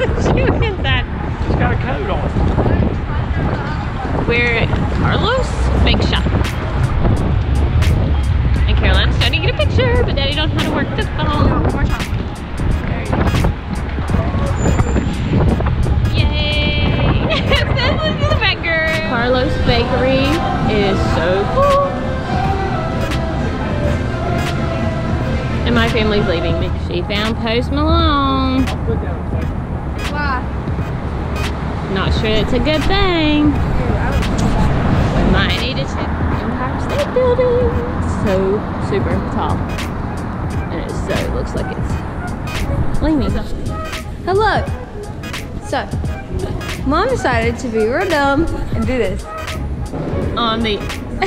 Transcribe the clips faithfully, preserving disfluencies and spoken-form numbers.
She went that. She's got a coat on. We're at Carlos Bake Shop. And Caroline's trying to get a picture, but Daddy don't know how to work the phone. More chocolate. Yay! This is the baker. Carlos Bakery is so cool. And my family's leaving me. She found Post Malone. Why? Not sure it's a good thing. We might need it to Empire State Building. So super tall. And it so it looks like it's leaning. Hello. So, Mom decided to be real dumb and do this. On the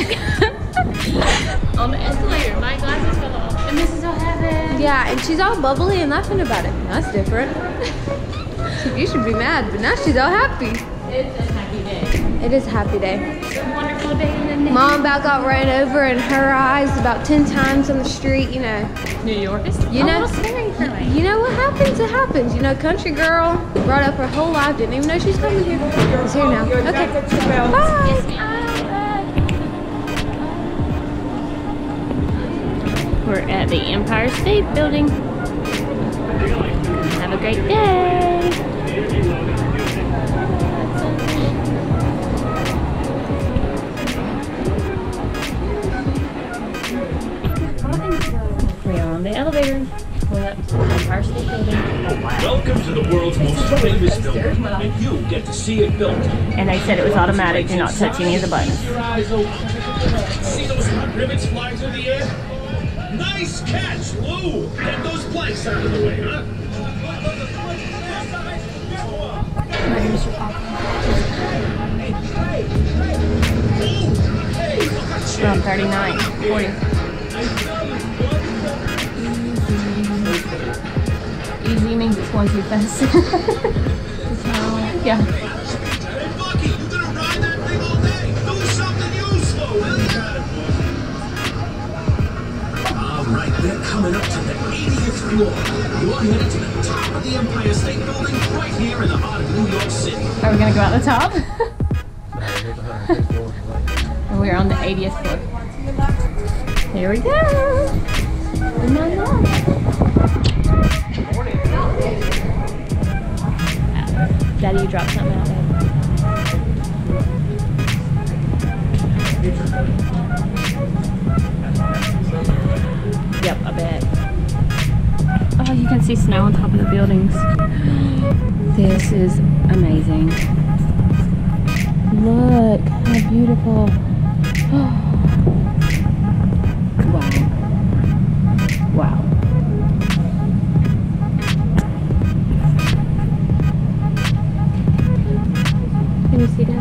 on the escalator, my glasses fell off. And this is what happened. Yeah, and she's all bubbly and laughing about it. That's different. You should be mad, but now she's all happy. It's a happy day. It is a happy day. It's a wonderful day in the neighborhood. Mom about got ran over in her eyes about ten times on the street, you know. New York is You know, almost scary for me. You know what happens? It happens. You know, country girl brought up her whole life, didn't even know she's coming here. She's here now. Okay. Bye. Yes, ma'am. We're at the Empire State Building. Have a great day. We are on the elevator. Going up to the Empire State Building. Welcome to the world's most famous building, and you get to see it built. And they said it was automatic. Do not touch any of the buttons. Keep your eyes open. See those hot rivets flying through the air? Nice catch, Lou! Get those planks out of the way, huh? From thirty-nine, forty. Easy means it's going too fast. Yeah. Hey, Bucky, you gonna ride that thing all day? Do something useful, will ya? All right, we're coming up to the eightieth floor. You're headed to the top of the Empire State Building right here in the heart of New York City. Are we gonna go out the top? And we're on the eightieth floor. Here we go. In my love. Daddy, you dropped something out there. Yep, I bet. Oh, you can see snow on top of the buildings. This is amazing. Look, how beautiful. Wow. Wow. Can you see that?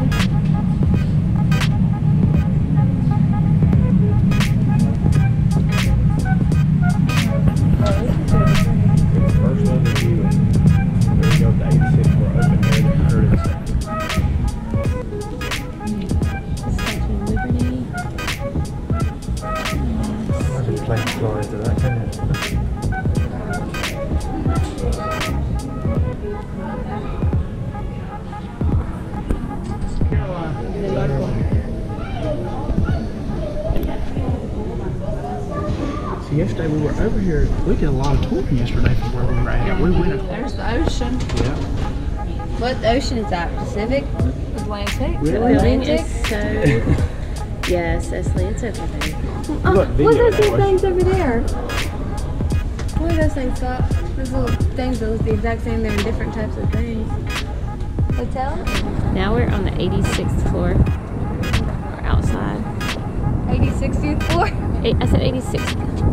Yesterday we were over here. We did a lot of touring yesterday from where we were at. We went. There's the ocean. Yeah. What ocean is that? Pacific? Atlantic. Really? The building Atlantic? is so... Yes, Cecily, it's over there. Oh, Look, what's video those that little way. things over there? What are those things, Scott? Those little things that look the exact same. They're in different types of things. Hotel? Now we're on the eighty-sixth floor. We're outside. eighty-sixtieth floor? Eight, I said eighty-sixth.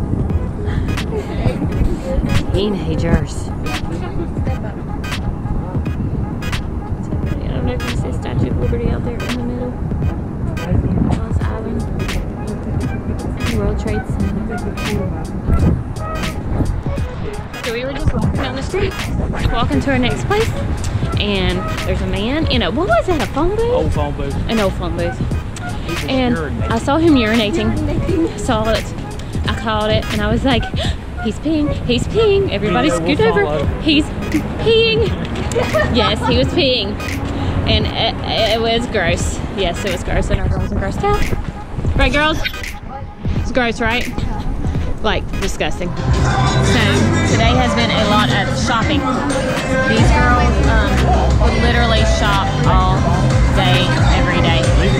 Teenagers. Step up. I don't know if you see the Statue of Liberty out there in the middle. Ellis Island. World Trade Center. So we were just walking down the street, walking to our next place, and there's a man in a, what was that, a phone booth? Old phone booth. An old phone booth. He was And urinating. I saw him urinating. I saw it. I called it, and I was like, he's peeing, he's peeing. Everybody Yeah, we'll scoot over. follow. He's Peeing. Yes, he was peeing. And it, it was gross. Yes, it was gross, and our girls are grossed out. Right, girls? It's gross, right? Like, disgusting. So, today has been a lot of shopping. These girls um, would literally shop all day, every day.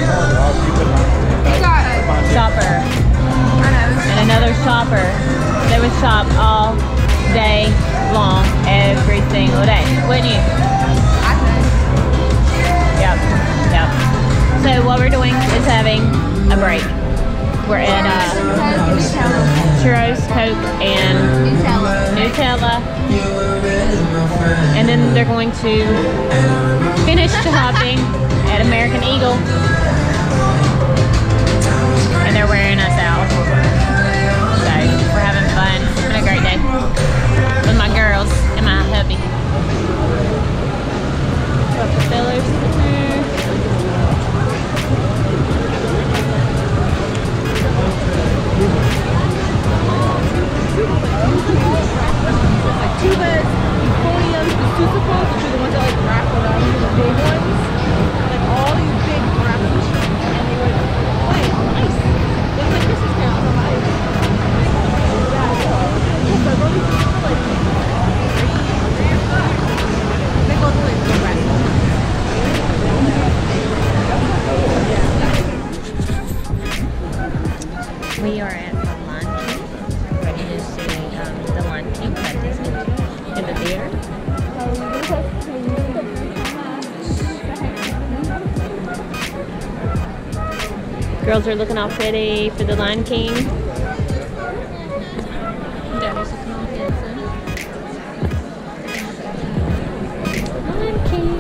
Shopper. And another shopper. They would shop all day long, every single day. Wouldn't you? Yep, yep. So what we're doing is having a break. We're at uh, churros, Coke, and Nutella. And then they're going to finish shopping at American Eagle. And they're wearing us out. So we're having fun. It's been a great day with my girls and my hubby. Rockefellers in there. Like tubas, euphoniums, the Susipos, which are the ones that like wrap around the big ones. Like all these big wrappers. And they were play on ice. It was like Christmas carols on ice. Yeah, so I wrote these for like three or four. They go through like the rest. We are at the Lion King, ready to see um, the Lion King at Disney in the theater. Girls are looking all pretty for the Lion King. Daddy's looking all handsome. Lion King.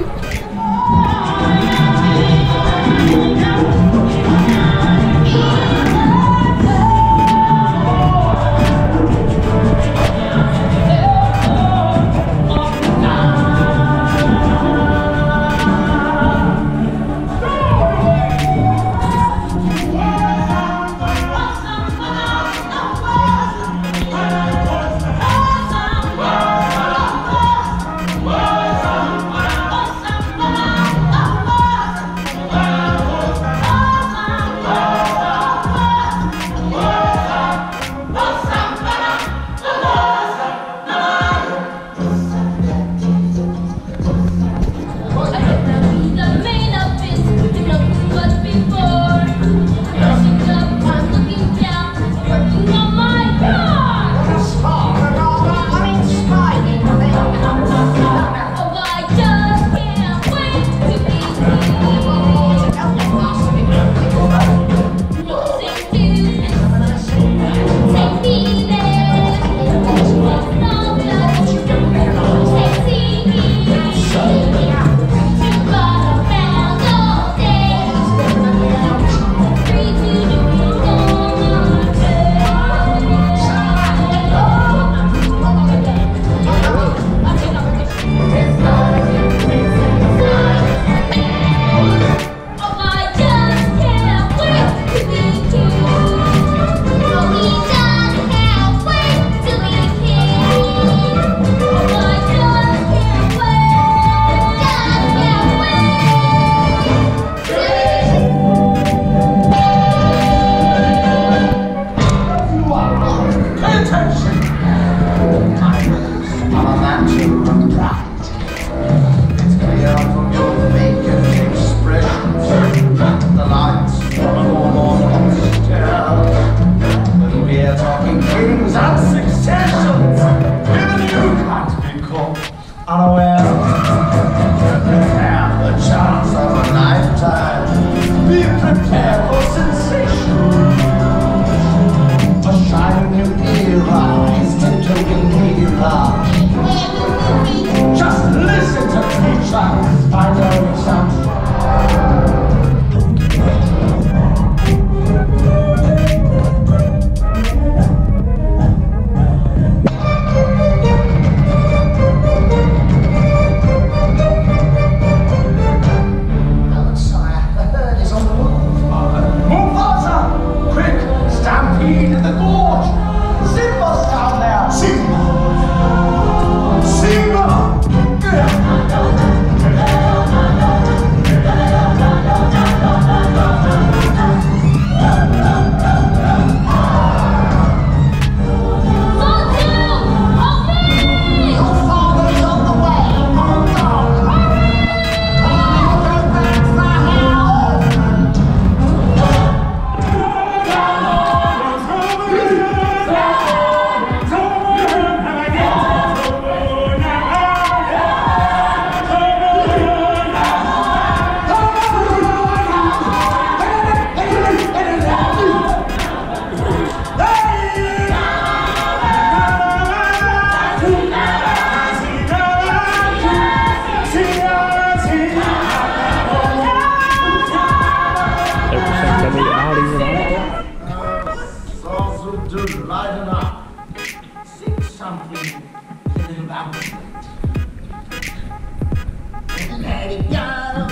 Simba!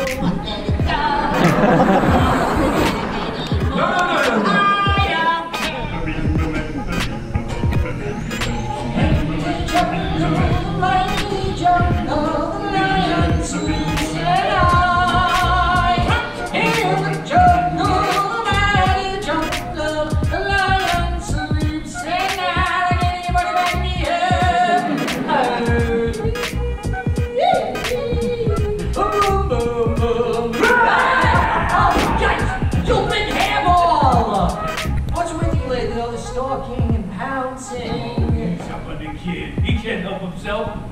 Somebody kid, he can't help himself.